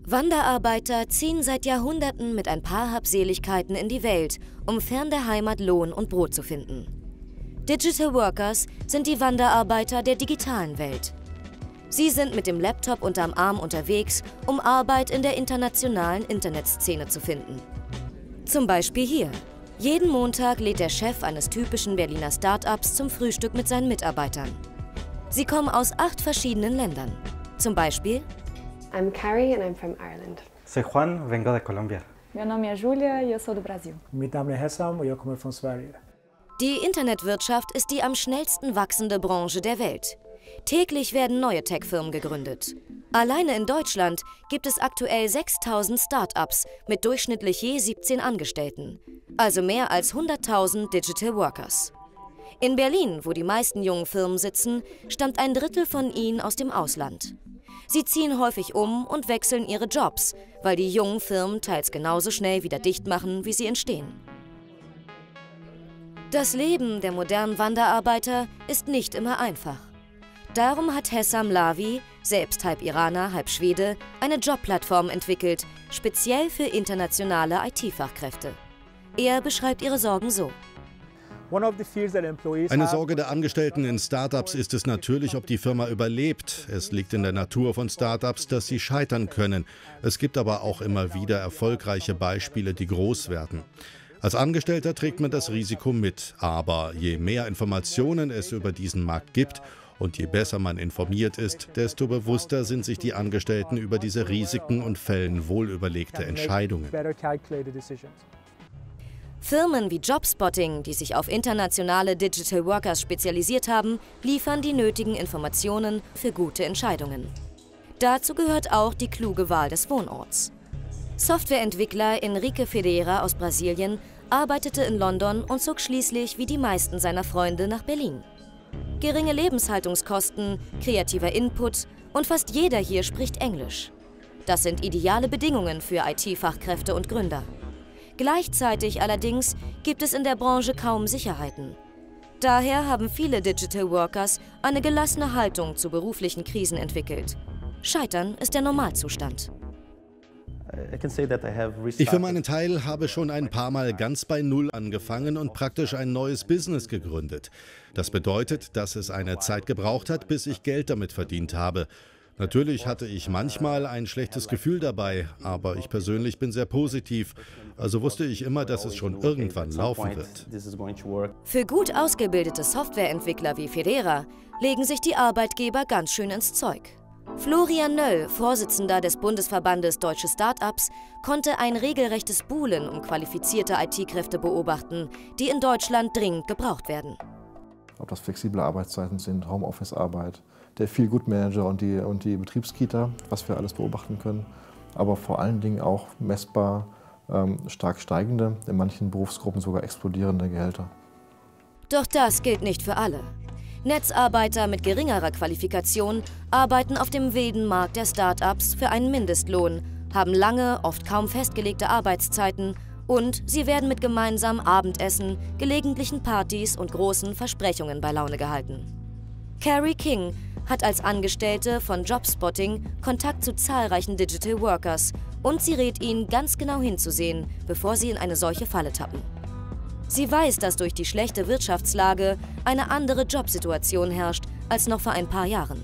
Wanderarbeiter ziehen seit Jahrhunderten mit ein paar Habseligkeiten in die Welt, um fern der Heimat Lohn und Brot zu finden. Digital Workers sind die Wanderarbeiter der digitalen Welt. Sie sind mit dem Laptop unterm Arm unterwegs, um Arbeit in der internationalen Internetszene zu finden. Zum Beispiel hier. Jeden Montag lädt der Chef eines typischen Berliner Start-ups zum Frühstück mit seinen Mitarbeitern. Sie kommen aus 8 verschiedenen Ländern. Zum Beispiel: I'm Carrie and I'm from Ireland. Soy Juan, vengo de Colombia. Meu nome é Júlia e eu sou do Brasil. Meu nome é Hessam und ich komme von Sverige. Die Internetwirtschaft ist die am schnellsten wachsende Branche der Welt. Täglich werden neue Tech-Firmen gegründet. Alleine in Deutschland gibt es aktuell 6.000 Start-ups mit durchschnittlich je 17 Angestellten, also mehr als 100.000 Digital Workers. In Berlin, wo die meisten jungen Firmen sitzen, stammt ein Drittel von ihnen aus dem Ausland. Sie ziehen häufig um und wechseln ihre Jobs, weil die jungen Firmen teils genauso schnell wieder dicht machen, wie sie entstehen. Das Leben der modernen Wanderarbeiter ist nicht immer einfach. Darum hat Hessam Lavi, selbst halb Iraner, halb Schwede, eine Jobplattform entwickelt, speziell für internationale IT-Fachkräfte. Er beschreibt ihre Sorgen so. Eine Sorge der Angestellten in Startups ist es natürlich, ob die Firma überlebt. Es liegt in der Natur von Startups, dass sie scheitern können. Es gibt aber auch immer wieder erfolgreiche Beispiele, die groß werden. Als Angestellter trägt man das Risiko mit. Aber je mehr Informationen es über diesen Markt gibt und je besser man informiert ist, desto bewusster sind sich die Angestellten über diese Risiken und fällen wohlüberlegte Entscheidungen. Firmen wie Jobspotting, die sich auf internationale Digital Workers spezialisiert haben, liefern die nötigen Informationen für gute Entscheidungen. Dazu gehört auch die kluge Wahl des Wohnorts. Softwareentwickler Henrique Ferreira aus Brasilien arbeitete in London und zog schließlich wie die meisten seiner Freunde nach Berlin. Geringe Lebenshaltungskosten, kreativer Input und fast jeder hier spricht Englisch. Das sind ideale Bedingungen für IT-Fachkräfte und Gründer. Gleichzeitig allerdings gibt es in der Branche kaum Sicherheiten. Daher haben viele Digital Workers eine gelassene Haltung zu beruflichen Krisen entwickelt. Scheitern ist der Normalzustand. Ich für meinen Teil habe schon ein paar Mal ganz bei Null angefangen und praktisch ein neues Business gegründet. Das bedeutet, dass es eine Zeit gebraucht hat, bis ich Geld damit verdient habe. Natürlich hatte ich manchmal ein schlechtes Gefühl dabei, aber ich persönlich bin sehr positiv. Also wusste ich immer, dass es schon irgendwann laufen wird. Für gut ausgebildete Softwareentwickler wie Ferreira legen sich die Arbeitgeber ganz schön ins Zeug. Florian Nöll, Vorsitzender des Bundesverbandes Deutsche Start-ups, konnte ein regelrechtes Buhlen um qualifizierte IT-Kräfte beobachten, die in Deutschland dringend gebraucht werden. Ob das flexible Arbeitszeiten sind, Homeoffice-Arbeit, der Feel-Good-Manager und die Betriebskita, was wir alles beobachten können. Aber vor allen Dingen auch messbar stark steigende, in manchen Berufsgruppen sogar explodierende Gehälter. Doch das gilt nicht für alle. Netzarbeiter mit geringerer Qualifikation arbeiten auf dem wilden Markt der Start-ups für einen Mindestlohn, haben lange, oft kaum festgelegte Arbeitszeiten und sie werden mit gemeinsamem Abendessen, gelegentlichen Partys und großen Versprechungen bei Laune gehalten. Carrie King hat als Angestellte von Jobspotting Kontakt zu zahlreichen Digital Workers und sie rät ihnen, ganz genau hinzusehen, bevor sie in eine solche Falle tappen. Sie weiß, dass durch die schlechte Wirtschaftslage eine andere Jobsituation herrscht als noch vor ein paar Jahren.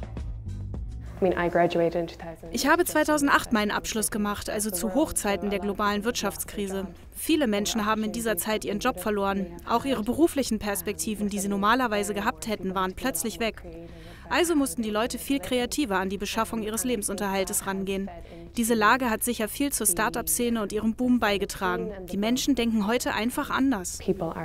Ich habe 2008 meinen Abschluss gemacht, also zu Hochzeiten der globalen Wirtschaftskrise. Viele Menschen haben in dieser Zeit ihren Job verloren. Auch ihre beruflichen Perspektiven, die sie normalerweise gehabt hätten, waren plötzlich weg. Also mussten die Leute viel kreativer an die Beschaffung ihres Lebensunterhaltes rangehen. Diese Lage hat sicher viel zur Start-up-Szene und ihrem Boom beigetragen. Die Menschen denken heute einfach anders.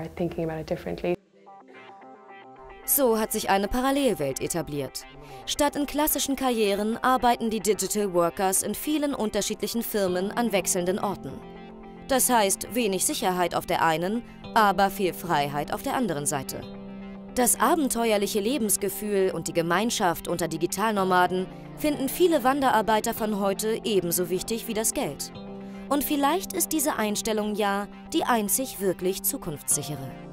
So hat sich eine Parallelwelt etabliert. Statt in klassischen Karrieren arbeiten die Digital Workers in vielen unterschiedlichen Firmen an wechselnden Orten. Das heißt, wenig Sicherheit auf der einen, aber viel Freiheit auf der anderen Seite. Das abenteuerliche Lebensgefühl und die Gemeinschaft unter Digitalnomaden finden viele Wanderarbeiter von heute ebenso wichtig wie das Geld. Und vielleicht ist diese Einstellung ja die einzig wirklich zukunftssichere.